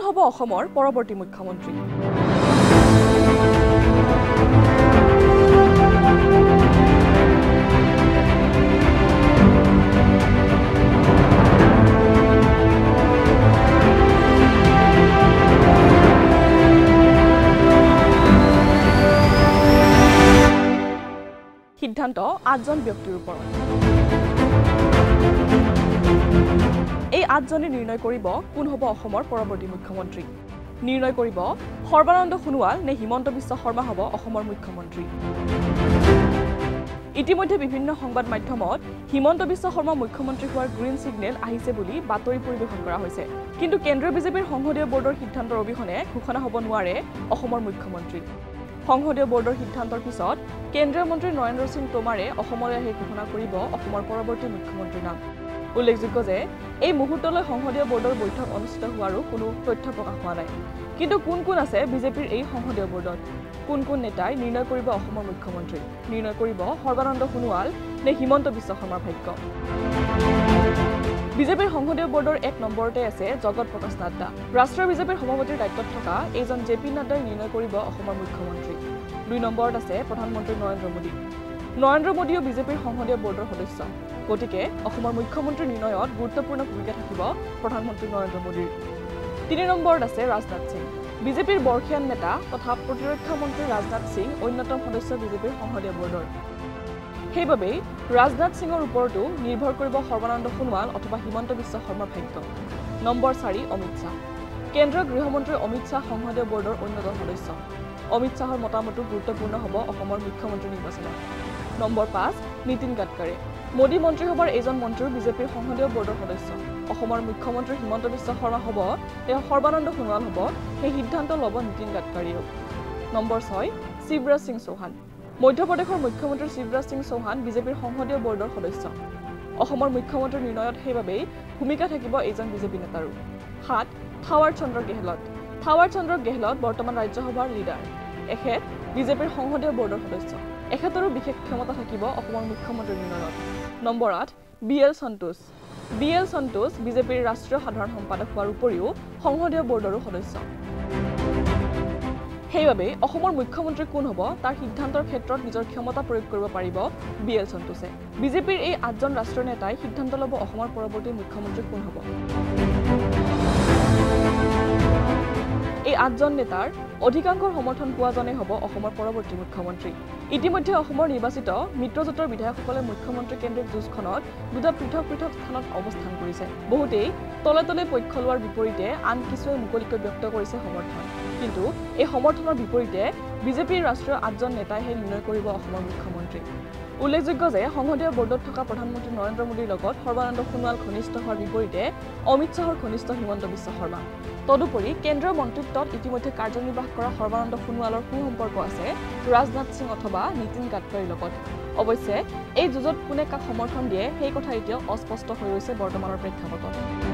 হ'ব অসমৰ পৰৱৰ্তী মুখ্যমন্ত্ৰী? সিদ্ধান্ত 8জন ব্যক্তিৰ ওপৰত। এই 8জনে নিৰ্ণয় কৰিব কোন হ'ব অসমৰ পৰৱৰ্তী মুখ্যমন্ত্ৰী। নিৰ্ণয় কৰিব সৰ্বানন্দ সোণোৱাল নে হিমন্ত বিশ্ব শৰ্মা হ'ব অসমৰ মুখ্যমন্ত্ৰী। ইতিমধ্যে বিভিন্ন সংবাদ মাধ্যমত হিমন্ত বিশ্ব শৰ্মা মুখ্যমন্ত্ৰী হোৱাৰ গ্ৰীণ সিগনেল আহিছে বুলি বাতৰি পৰিৱেশন কৰা হৈছে। কিন্তু কেন্দ্ৰীয় বিজেপিৰ সংসদীয় বৰ্ডৰ সিদ্ধান্তৰ অবিহনে ঘোষণা হ'ব নোৱাৰে অসমৰ মুখ্যমন্ত্ৰী। সংসদীয় বৰ্ডৰ সিদ্ধান্তৰ পিছত কেন্দ্ৰীয় মন্ত্ৰী নৰেন্দ্ৰ সিং টোমাৰে অসমলৈ আহি ঘোষণা কৰিব অসমৰ পৰৱৰ্তী মুখ্যমন্ত্ৰীৰ নাম। উল্লেখযোগ্য যে এই মুহূৰ্তলৈ সংসদীয় বৰ্ডৰ বৈঠক অনুষ্ঠিত হোৱাৰো কোনো তথ্য প্ৰকাশ হোৱা নাই। কিন্তু কোন কোন আছে বিজেপিৰ এই সংসদীয় বৰ্ডত? কোন কোন নেতাই নিৰ্ণয় কৰিব অসমৰ মুখ্যমন্ত্ৰী? নিৰ্ণয় কৰিব সৰ্বানন্দ সোণোৱাল নে হিমন্ত বিশ্ব শৰ্মাৰ ভাগ্য? বিজেপিৰ সংসদীয় বৰ্ডৰ 1 নম্বৰতে আছে জগত প্ৰকাশ নাড্ডা। ৰাষ্ট্ৰীয় বিজেপিৰ সভাপতিৰ দায়িত্বত থকা এইজন জে.পি. নাড্ডাই নিৰ্ণয় কৰিব অসমৰ মুখ্যমন্ত্ৰী। 2 নম্বৰত আছে প্ৰধানমন্ত্ৰী নৰেন্দ্ৰ মোদী। নৰেন্দ্ৰ মোদীও বিজেপিৰ সংসদীয় বৰ্ডৰ সদস্য। গতিকে অসমৰ মুখ্যমন্ত্ৰী নিৰ্ণয়ত গুৰুত্বপূৰ্ণ ভূমিকা থাকিব প্ৰধানমন্ত্ৰী নৰেন্দ্ৰ মোদীৰ। 3 নম্বৰত আছে ৰাজনাথ সিং। বিজেপিৰ বৰ্ষীয়ান নেতা তথা প্ৰতিৰক্ষা মন্ত্ৰী ৰাজনাথ সিং অন্যতম সদস্য বিজেপিৰ সংসদীয় বৰ্ডৰ। সেইবাবেই ৰাজনাথ সিঙৰ ওপৰতো নিৰ্ভৰ কৰিব সৰ্বানন্দ সোণোৱাল অথবা হিমন্ত বিশ্ব শৰ্মাৰ ভাগ্য। নম্বৰ 4 অমিত শ্বাহ। কেন্দ্ৰীয় গৃহমন্ত্ৰী অমিত শ্বাহ সংসদীয় বৰ্ডৰ অন্যতম সদস্য। অমিত শ্বাহৰ মতামতো গুৰুত্বপূৰ্ণ হ'ব অসমৰ মুখ্যমন্ত্ৰী নিৰ্বাচনত। নম্বৰ 5 নীতিন গাডকাৰী। মোদী মন্ত্ৰীসভাৰ এইজন মন্ত্ৰীও বিজেপিৰ সংসদীয় বৰ্ডৰ সদস্য। অসমৰ মুখ্যমন্ত্ৰী হিমন্ত বিশ্ব শৰ্মা হ'ব নে সৰ্বানন্দ সোণোৱাল হ'ব সেই সিদ্ধান্ত ল'ব নীতিন গাডকাৰীয়েও। নম্বৰ 6 শিৱৰাজ সিং চৌহান। মধ্যপ্ৰদেশৰ মুখ্যমন্ত্ৰী শিৱৰাজ সিং চৌহান বিজেপিৰ সংসদীয় বৰ্ডৰ সদস্য। অসমৰ মুখ্যমন্ত্ৰীৰ নিৰ্ণয়ত সেইবাবেই ভূমিকা থাকিব এইজন বিজেপি নেতাৰো। 7 থাৱাৰ চন্দ্ৰ গেহলট। থাৱাৰ চন্দ্ৰ গেহলট বৰ্তমান ৰাজ্যসভাৰ লিডাৰ। এখেত বিজেপিৰ সংসদীয় বৰ্ডৰ সদস্য। এখেতৰো বিশেষ ক্ষমতা থাকিব অসমৰ মুখ্যমন্ত্ৰীৰ নিৰ্ণয়ত। Number 8 B L. Santosh. B L. Santosh বিজেপিৰ ৰাষ্ট্ৰীয় সাধাৰণ সম্পাদক হোৱাৰ উপৰিও সংসদীয় বৰ্ডৰো সদস্য। সেইবাবে অসমৰ মুখ্যমন্ত্ৰী কোন হ'ব তাৰ সিদ্ধান্তৰ ক্ষেত্ৰত নিজৰ ক্ষমতা প্ৰয়োগ কৰিব পাৰিব বি.এল. সন্তোষে। বিজেপিৰ এই 8জন ৰাষ্ট্ৰীয় নেতাই সিদ্ধান্ত ল'ব অসমৰ পৰৱৰ্তী মুখ্যমন্ত্ৰী কোন হ'ব। এই 8জন নেতাৰ অধিকাংশৰ সমৰ্থন পোৱাজনেই হ'ব অসমৰ পৰৱৰ্তী মুখ্যমন্ত্ৰী। ইতিমধ্যে অসমৰ নিৰ্বাচিত মিত্ৰজোঁটৰ বিধায়কসকলে মুখ্যমন্ত্ৰী কেন্দ্ৰিক যুঁজখনত 2টা পৃথক পৃথক স্থানত অৱস্থান কৰিছে। বহুতেই তলে তলে পক্ষ লোৱাৰ বিপৰীতে আন কিছুৱে মুকলিকৈ ব্যক্ত কৰিছে সমৰ্থন। কিন্তু এই সমৰ্থনৰ বিপৰীতে বিজেপিৰ ৰাষ্ট্ৰীয় 8জন নেতাইহে নিৰ্ণয় কৰিব অসমৰ মুখ্যমন্ত্ৰী। উল্লেখযোগ্য যে সংসদীয় বৰ্ডত থকা প্ৰধানমন্ত্ৰী নৰেন্দ্ৰ মোদীৰ লগত সৰ্বানন্দ সোণোৱাল ঘনিষ্ঠ হোৱাৰ বিপৰীতে অমিত শ্বাহৰ ঘনিষ্ঠ হিমন্ত বিশ্ব শৰ্মা। তদুপৰি কেন্দ্ৰীয় মন্ত্ৰিত্বত ইতিমধ্যে কাৰ্যনিৰ্বাহ কৰা সৰ্বানন্দ সোণোৱালৰ সুসম্পৰ্ক আছে ৰাজনাথ সিং অথবা নীতিন গাডকাৰীৰ লগত। অৱশ্যে এই যুঁজত কোনে কাক সমৰ্থন দিয়ে সেই কথা এতিয়াও অস্পষ্ট হৈ ৰৈছে বৰ্তমানৰ প্ৰেক্ষাপটত।